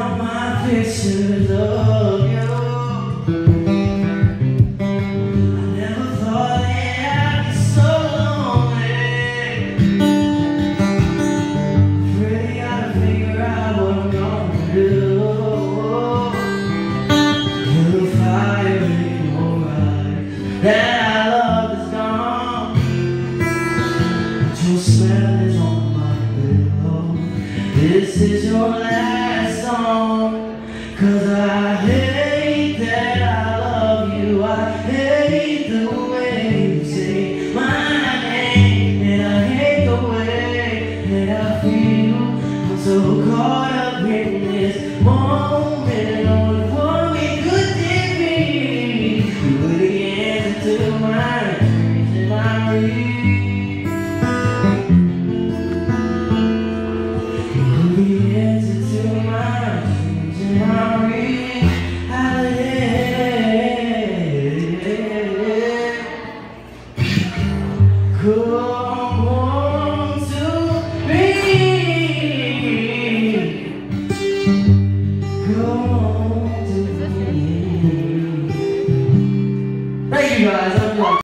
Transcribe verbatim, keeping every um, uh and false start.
all my pictures of you. I never thought that I'd be so lonely. Afraid I gotta figure out what I'm gonna do. The fire in your eyes that I love is gone, but your smell is on my pillow. This is your last song, 'cause I hate that I love you. I hate the way you say my name, and I hate the way that I feel. I'm so caught up in this moment. Oh, what we could be. You were the answer to my dreams and my dreams. Come home to me. Come home to me. Thank you guys.